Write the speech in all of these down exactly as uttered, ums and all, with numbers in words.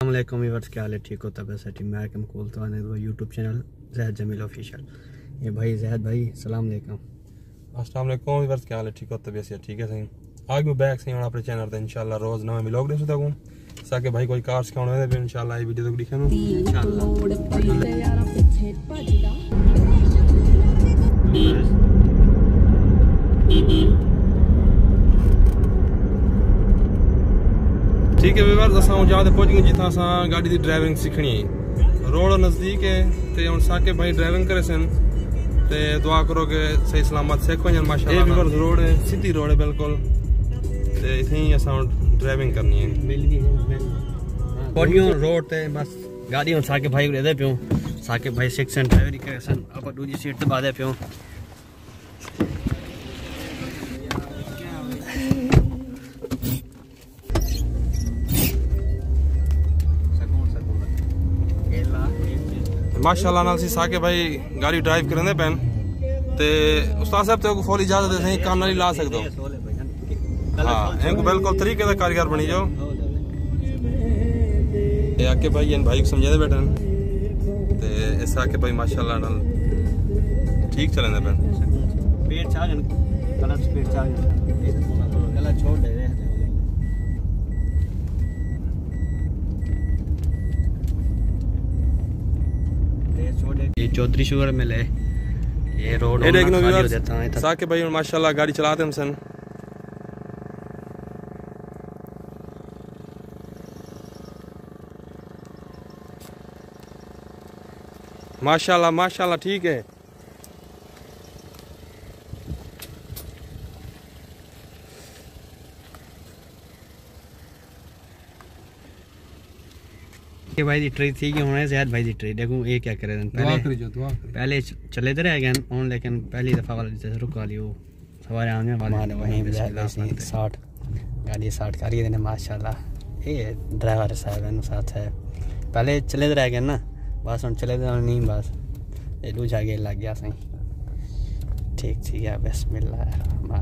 अस्सलामुअलैकुम व्यूअर्स, क्या हाल है? ठीक हो? तब से मैं आकम खोलता हूँ YouTube channel Zaid Jamil official. ये भाई ज़ैद भाई सलाम अलैकुम। अस्सलाम वालेकुम व्यूअर्स, क्या हाल है? ठीक हो? तब से ठीक है सही आगे बैक सही अपने चैनल पे इंशाल्लाह रोज नवे व्लॉग दे सकूं साके भाई कोई कार सिखाने दे पे इंशाल्लाह ये वीडियो तक दिखाऊं ठीक है व्यूअर्स, असां जहाँ पहुंच गए जिथा असां गाड़ी की ड्राइविंग सीखनी है। रोड नज़दीक है ते हुन साके भाई ड्राइविंग करे सन ते दुआ करो कि सही सलामत सीख वजन माशाल्लाह। व्यूअर्स रोड है, सीधी रोड है बिल्कुल ते इथे ही असां ड्राइविंग करनी है। मिल भी है पहुंच रोड ते बस गाड़ी हुन साके भाई दे दे पियो। साके भाई सिक्स एंड ड्राइवरी करे सन अब दूसरी सीट ते बादे पियो। माशाल्लाह नाल सी साके भाई गाड़ी ड्राइव करने पैन ते उस्ताद साहब ते को फुल इजाजत दे सही कान नाल ला सकदो। हां इनको बिल्कुल तरीके दा कारीगर बनी जाओ। ये आके भाई इन भाई को समझा दे बैठन ते ऐसा आके भाई माशाल्लाह नाल ठीक चलने पैन स्पीड चागन गलत स्पीड चागन गलत छोड़ दे रहे ये चौधरी शुगर मिले ये रोड ये देखो व्यूअर्स साके भाई माशाल्लाह गाड़ी चलाते हम सन। माशाल्लाह माशाल्लाह ठीक है। ये भाई दी ट्री थी कि होने ज़ैद भाई दी ट्री देखूं ये क्या करे पहले करी जो दुआ करी। पहले चले तो रह गए ऑन लेकिन पहली दफा वाला जैसे रुक वाली वो सवारे आने वाले वहीं पे साठ गाड़ी साठ करी देने माशाल्लाह। ये ड्राइवर साहब है साथ है पहले चले तो रह गए ना बस हम चले तो नहीं बस ये लू जाके लग गया सही ठीक ठीक है बिस्मिल्लाह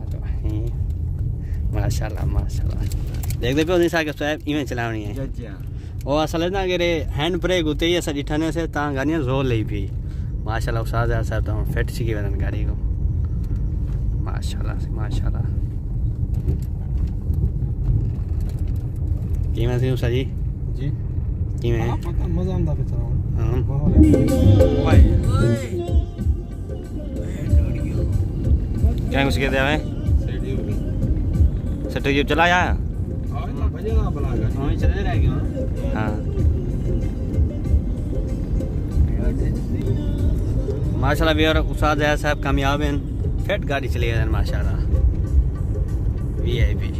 माशाल्लाह माशाल्लाह देख दे पे साहब साहब इवें चलानी है वो असल ना कि हैंड ब्रेक होते ही असां ॾिठने से तव्हां गाड़ियां ज़ोर लई पई माशाल्लाह उस्ताद साहब तव्हां फिट सीखी वञनि गाड़ी को माशाल्लाह माशाल्लाह। किवें थी उस्ताद जी जी किवें मज़ा आंदा पे चलाऊं हां भाई क्या कुछ कहते हैं सेट चलाया हां भजन ना बना गाड़ी हां चले रह गया हाँ माशाल्लाह भी और उस्ताद साहब कामयाब हैं फिट गाड़ी चली गई माशाल्लाह वी आई पी।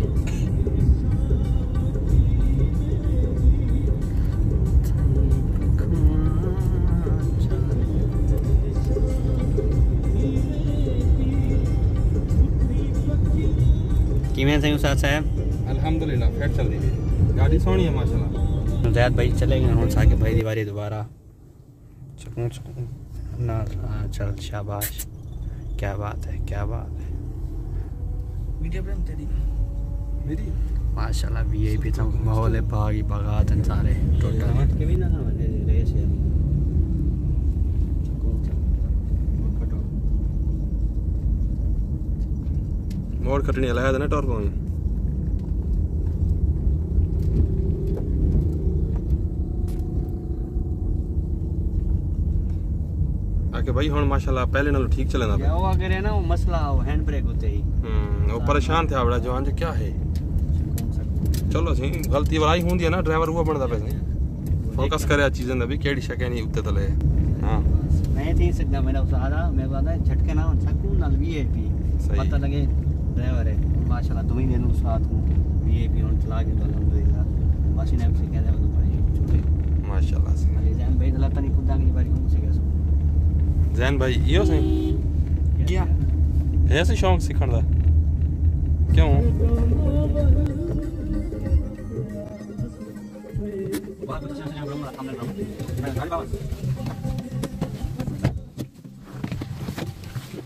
किवें थे उस्ताद साहब? अल्हम्दुलिल्लाह फिट चल रही है गाड़ी सोहनी है माशाल्लाह। ज़ैद भाई चले गए हम साके भाई दीवारी दोबारा सुकून सुकून ना चल शाबाश क्या बात है क्या बात है वीडियो प्रेम तेरी मेरी माशाल्लाह भी ये भी तो माहौल है बागी बागात हैं सारे टोटल के भी ना रेस है मोड़ कटनी है ना टॉर्क में आके भाई हुन माशाल्लाह पहले नालों ठीक चलेंदा पे वो अगर है ना वो मसला वो हैंड ब्रेक होते ही हम्म वो परेशान थे बड़ा जवान जो क्या है चलो सही गलती वाली हुंदी है ना ड्राइवर हुआ बनदा पे फोकस करे चीज़न दा भी केड़ी शके नहीं उत्ते तले। हां मैं थी सकदा मेरा उस्ताद मैं कहता झटके ना सकून नाल वीआईपी पता लगे ड्राइवर है माशाल्लाह दो ही दिन साथ हूं वीआईपी हुन चला के तो अल्हम्दुलिल्लाह मशीन से कह दे तो भाई छोटे माशाल्लाह से अली जान भाई दलाता नहीं खुदा की बारी को से जैन भाई यो सही क्या ऐसे शौक सीखण दा क्यों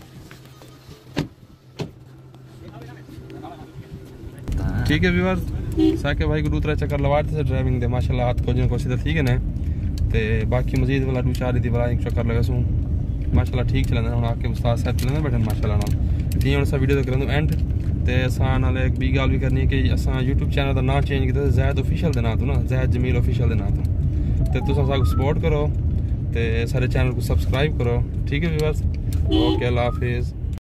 ठीक है व्यूअर्स साके भाई को दूसरा चक्कर लवाते थे ड्राइविंग दे माशाल्लाह हाथ को जिन को सीधा ठीक है ने ते बाकी मजीद वाला दो चार दी वाला एक चक्कर लगा सू माशाल्लाह ठीक चलना हुन आके उस्ताद साहब चलना बैठन माशाल्लाह नाल ती हुन सा वीडियो करन एंड ते असां नाल एक बी गल भी करनी कि असां YouTube चैनल दा नाम चेंज कीता ज़ैद ऑफिशियल दे नाम तो ना ज़ैद जमील ऑफिशियल दे नाम तो ते तुसां साको सपोर्ट करो ते सारे चैनल को सब्सक्राइब करो ठीक है व्यूअर्स ओके अल्लाह हाफिज़।